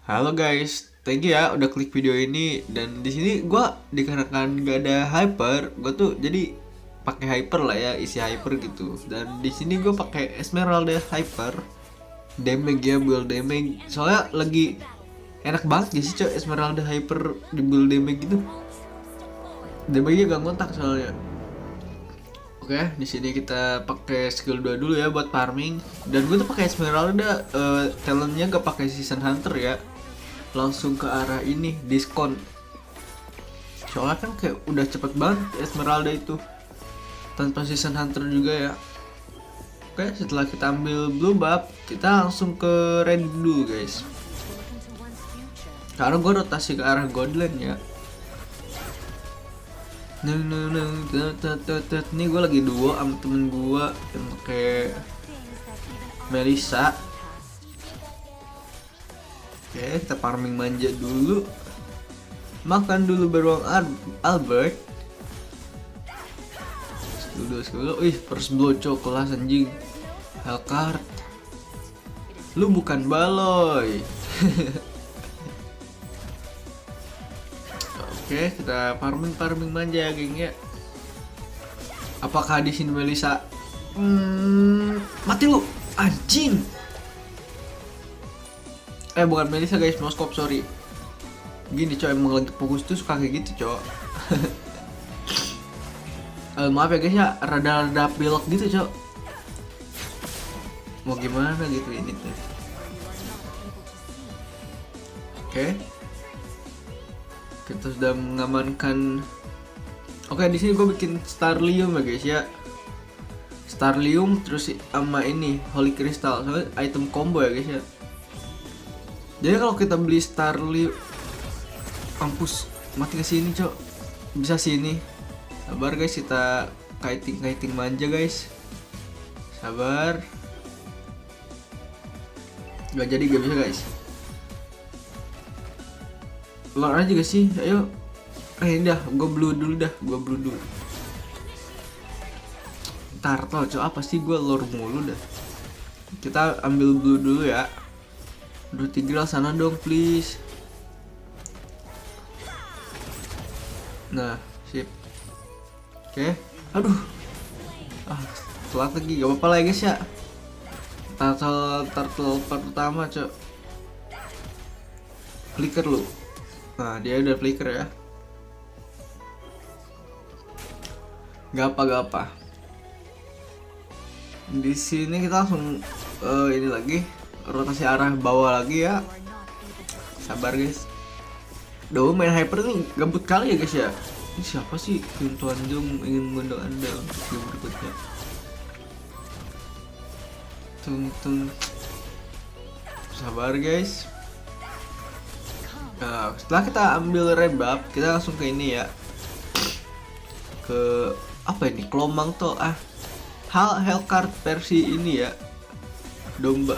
Halo guys, thank you ya udah klik video ini. Dan di sini gua dikarenakan gak ada hyper, gua tuh jadi pakai hyper lah ya, isi hyper gitu. Dan di sini gua pakai Esmeralda hyper, damage ya, build damage. Soalnya lagi enak banget ya sih coy, Esmeralda hyper di build damage gitu. Damage-nya gak ngontak soalnya. Oke, di sini kita pakai skill 2 dulu ya buat farming. Dan gue tuh pakai Esmeralda, talentnya gak pakai season hunter ya, langsung ke arah ini diskon. Soalnya kan kayak udah cepet banget Esmeralda itu tanpa season hunter juga ya. Oke, setelah kita ambil blue buff, kita langsung ke red dulu guys, karena gue rotasi ke arah godland ya. Ini gue lagi duo sama temen gue yang pakai Melissa. Oke, kita farming manja dulu, makan dulu beruang Albert. Dulu, first blow kelas anjing. Hellcard, lu bukan baloy. Oke, kita farming manja geng ya. Apakah di sini Melissa? Mati lu, anjing. Bukan Melissa guys, Moskop, sorry. Gini coy, emang lagi fokus tuh suka kayak gitu coy. Maaf ya guys ya, rada-rada pilek gitu coy. Mau gimana gitu ini tuh. Oke. Kita sudah mengamankan. Oke, di sini gue bikin Starlium ya guys ya. Starlium terus sama ini Holy Crystal, soalnya item combo ya guys ya. Jadi kalau kita beli Starlium, kampus mati ke sini cok, bisa sini. Sabar guys, kita kiting manja guys. Sabar. Gak jadi, gak bisa guys. Lord aja gak sih, ayo. Dah, gue blue dulu. Turtle cok, apa sih gue lord mulu dah. Kita ambil blue dulu ya. Duh, Tigreal sana dong please. Nah, sip. Oke. Aduh. Telat lagi, gak apa-apa lah ya guys ya. Turtle pertama cok. Flicker lu. Nah, dia udah flicker ya. Gak apa. Di sini kita langsung ini lagi, rotasi arah bawah lagi ya. Sabar guys. Duh, main hyper nih gabut kali ya guys ya. Ini siapa sih Tuan Jung ingin mengundang Anda untuk game berikutnya? Tung. Sabar guys. Nah, setelah kita ambil rebab, kita langsung ke ini ya. Ke apa ini? Kelomang tuh Hellcard versi ini ya. Domba.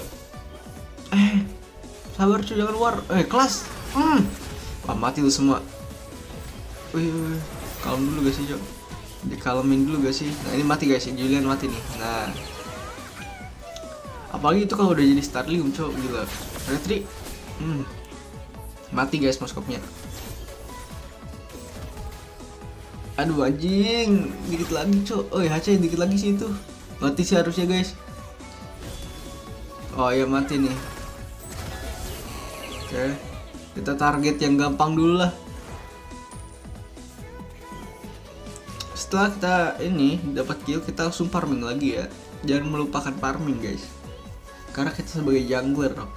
Sabar cuy, jangan war. Kelas. Mati lu semua. Wih, kalem dulu guys sih cok. Dikalemin dulu guys sih. Nah, ini mati guys, Julian mati nih. Nah, apalagi itu kalau udah jadi Starlium cok, gila. Retri. Mati guys moskopnya. Aduh anjing, dikit lagi cok. HC dikit lagi sih itu. Mati sih harusnya guys. Oh ya, mati nih. Oke, kita target yang gampang dulu lah. Setelah kita ini dapat kill, kita langsung farming lagi ya. Jangan melupakan farming guys, karena kita sebagai jungler. Oke.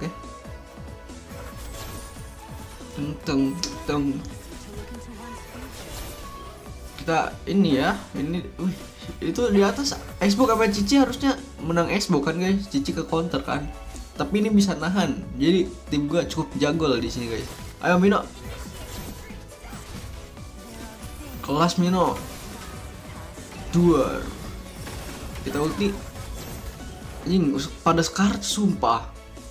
Teng. Kita ini ya, ini itu di atas Xbox sama Cici harusnya menang Xbox kan guys. Cici ke counter kan, tapi ini bisa nahan. Jadi tim gua cukup jago lah di sini guys. Ayo Mino, kelas Mino. Duar. Kita ulti. Anjing pada sekarat sumpah.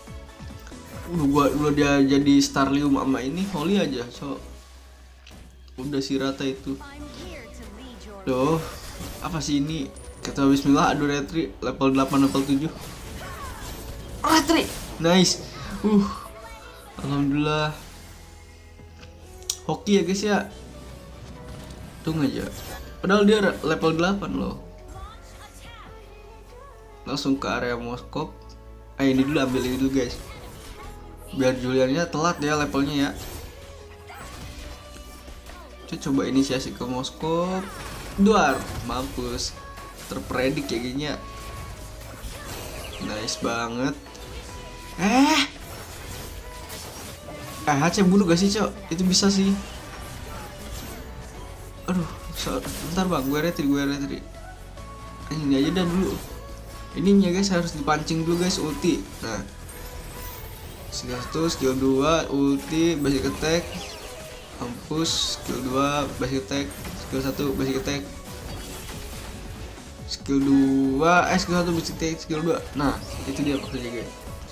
Udah dia jadi Starlium sama ini Holy aja, so udah si rata itu. Duh, apa sih ini? Kita bismillah, aduh retri level 8 level 7. Retri. Nice. Alhamdulillah. Hoki ya guys ya. Tunggu aja. Padahal dia level 8 loh. Langsung ke area Moskop. Ini dulu, ambil ini dulu guys. Biar Juliannya telat ya levelnya ya. Coba inisiasi ke Moskop. Duar, mampus. Terpredik ya gini ya. Nice banget. HC bunuh gak sih cok? Itu bisa sih. Aduh, bentar bang, gue retri. Ini aja dah dulu. Ininya guys harus dipancing dulu guys, ulti. Nah, skill 1, skill 2, ulti, basic attack, mampus, skill 2, basic attack, skill 1, basic attack, skill 2, skill 1, basic attack, skill 2. Nah, itu dia maksudnya guys.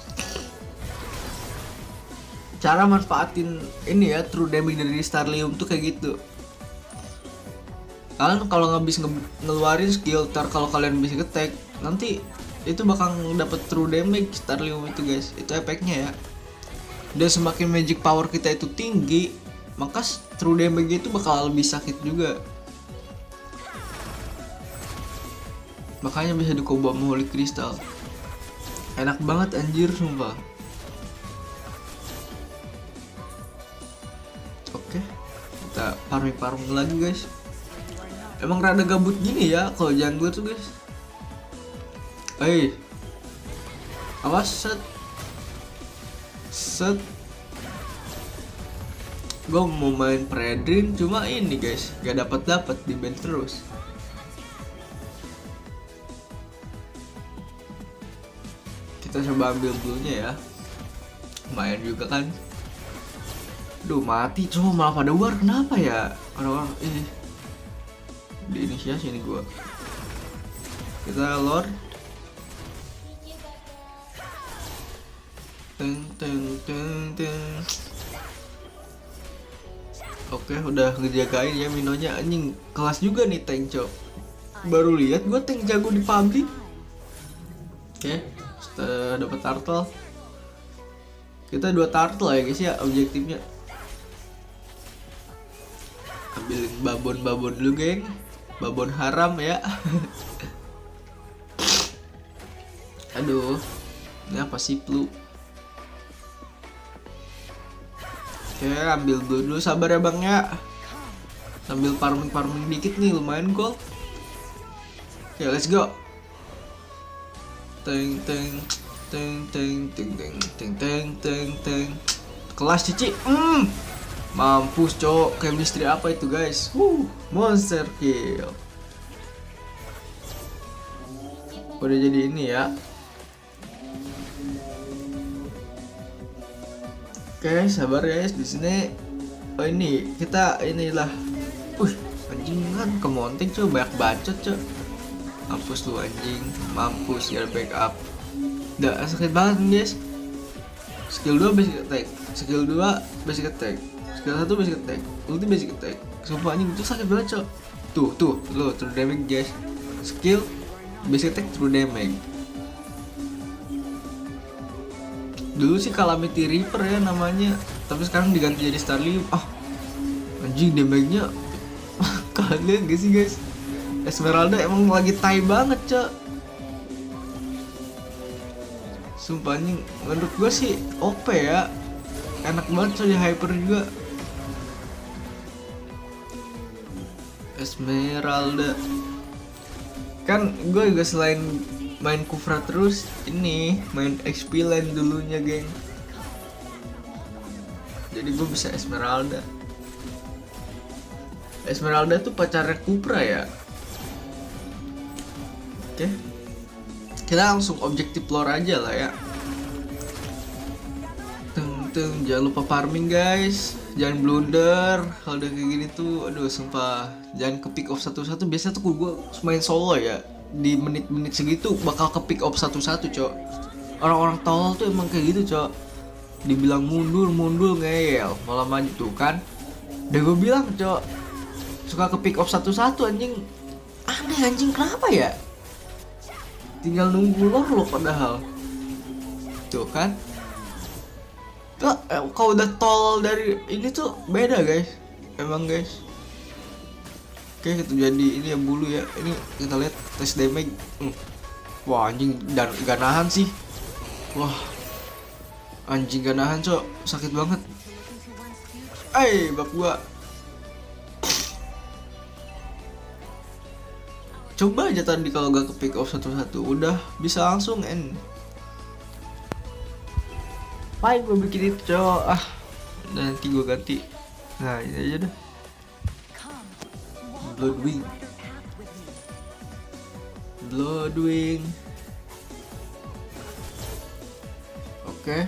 Cara manfaatin ini ya, true damage dari Starlium tuh kayak gitu. Kalian kalau ngeluarin skill, kalau kalian bisa attack, nanti itu bakal dapat true damage Starlium itu guys. Itu efeknya ya. Dan semakin magic power kita itu tinggi, maka true damage itu bakal lebih sakit juga. Makanya bisa dicoba sama Holy Crystal. Enak banget anjir sumpah. Oke, kita farming lagi guys. Emang rada gabut gini ya kalau jungler tuh guys. Awas set. Gue mau main Predrin cuma ini guys gak dapat di ban terus. Kita coba ambil dulunya ya. Lumayan juga kan. Duh mati coba malah pada war, kenapa ya orang-orang ini diinisiasi nih gua. Kita lord. Teng. Oke, udah ngejagain ya minonya, anjing kelas juga nih tank cok. Baru lihat gua tank jago di public. Oke, kita dapat turtle. Kita 2 turtle ya guys ya objektifnya. Ambilin babon dulu geng. Babon haram ya. Aduh, ini apa sih Plu? Oke, ambil dulu, sabar ya bang ya. Sambil farming dikit nih, lumayan gold. Oke, let's go. Teng. Kelas cici. Mampus cok, chemistry apa itu guys? Monster kill. Udah jadi ini ya. Oke, sabar guys di sini. Oh ini kita inilah. Anjingan kemonting cok, banyak bacot cok. Mampus lu anjing, mampus ya backup. Udah sakit banget guys. Skill 2 basic attack, skill 2 basic attack, skill 1 basic attack, ulti basic attack. Sumpah anjing itu sakit banget cok. Tuh lo true damage guys. Skill basic attack true damage. Dulu sih Calamity Reaper ya namanya, tapi sekarang diganti jadi Starlium. Anjing damage-nya kalian gak sih guys? Esmeralda emang lagi tai banget cok. Sumpah anjing, menurut gue sih OP ya. Enak banget soalnya hyper juga. Esmeralda. Kan gue juga selain main Kufra terus, ini main XP Lane dulunya geng. Jadi gue bisa Esmeralda. Esmeralda tuh pacarnya Kufra ya. Oke, kita langsung objektif lore aja lah ya. Jangan lupa farming guys, jangan blunder. Kalau udah kayak gini tuh, aduh sumpah, jangan ke pick off satu-satu. Biasa tuh gue main solo ya, di menit-menit segitu bakal ke pick off satu-satu cok. Orang-orang tolol tuh emang kayak gitu cok. Dibilang mundur ngeyel, malah maju tuh kan. Udah gue bilang cok, suka ke pick off satu-satu anjing. Aneh anjing, kenapa ya? Tinggal nunggu lor lo padahal. Tuh kan. Tuh, kalau udah tol dari ini tuh beda guys, emang guys. Oke, kita jadi ini ya bulu ya. Ini kita lihat tes damage. Wah anjing, dan gak nahan sih. Wah anjing gak nahan cok, sakit banget. Bab gua. Coba aja tadi kalau gak ke pick off satu-satu, udah bisa langsung end. Main gue bikin itu cok. Nanti gue ganti. Nah ini aja dah. Bloodwing. Oke.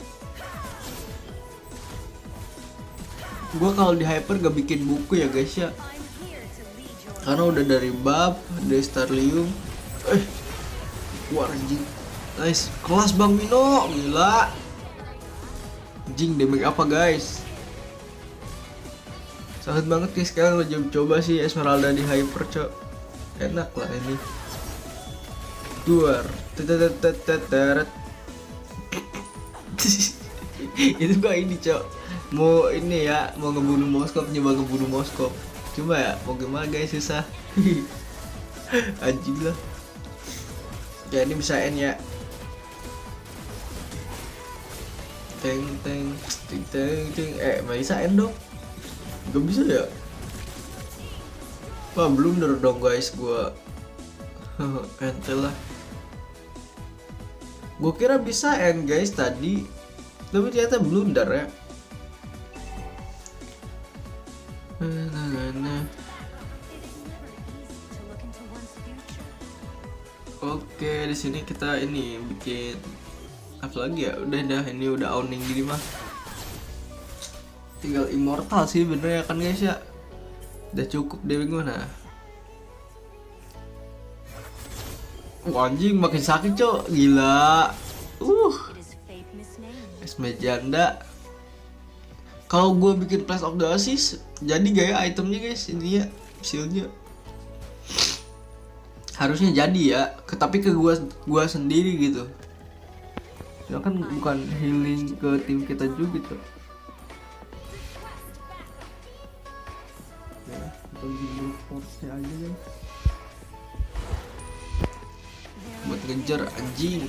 Gua kalau di hyper gak bikin buku ya guys ya, karena udah dari Bab, dari Starlium. Wah anjing, nice, kelas Bang Mino, gila. Anjing damage apa guys, sangat banget guys. Sekarang lo coba sih Esmeralda di hyper cok, enak lah ini. Duar tetetetetet. Itu gua ini cok, mau ini ya, mau ngebunuh Moskop, nyoba ngebunuh Moskop. Cuma ya mau gimana guys, susah. Anjing lah. Ya ini bisa N ya. Teng teng ting teng ting. Bisa N dong. Gak bisa ya. Wah blunder dong guys gua. Ente lah. Gua kira bisa N guys tadi, tapi ternyata blunder ya. Oke, di sini kita ini bikin apa lagi ya? Udah ini udah owning gini mah. Tinggal immortal sih bener ya kan guys ya. Udah cukup deh gimana. Anjing makin sakit cok, gila. Esme janda. Kalau gue bikin Place of the Oasis, jadi gaya itemnya guys, ini ya shieldnya. Harusnya jadi ya, tapi ke gua sendiri gitu. Ya kan bukan healing ke tim kita juga gitu. Ya, kita bikin force aja guys. Buat ngejar anjing.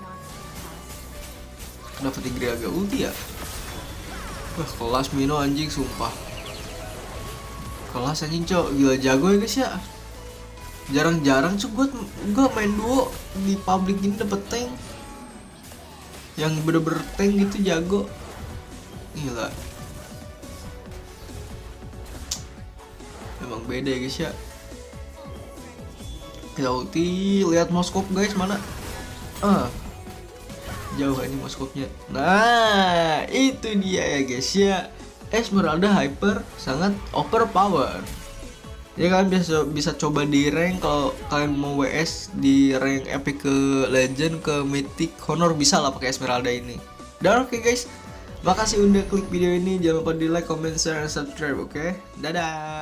Kenapa Tigre agak ulti ya? Wah kelas Mino anjing sumpah. Kelas anjing cok, gila jago ya guys ya. Jarang-jarang gue main duo di public ini dapet tank yang bener-bener tank gitu, jago. Gila. Emang beda ya guys ya. Kita ulti, lihat Moskop guys mana. Jauh ini Moskopnya. Nah itu dia ya guys ya. Esmeralda Hyper sangat overpower. Ya kan bisa coba di rank, kalau kalian mau WS di rank epic ke legend ke mythic honor bisa lah pakai Esmeralda ini. Dan oke guys, makasih udah klik video ini, jangan lupa di like, comment, share, dan subscribe. Oke, dadah.